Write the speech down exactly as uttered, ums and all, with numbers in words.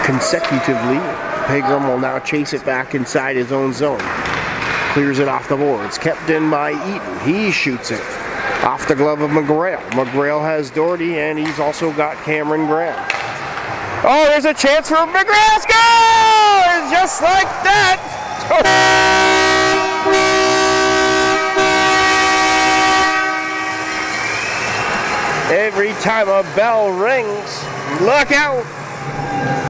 consecutively. Pegram will now chase it back inside his own zone. Clears it off the boards. Kept in by Eaton. He shoots it off the glove of McGrail. McGrail has Doherty, and he's also got Cameron Graham. Oh, there's a chance for McGrail. Scores! Just like that. Every time a bell rings, look out.